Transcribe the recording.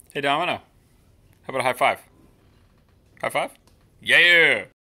Hey, Domino. How about a high five? High five? Yeah!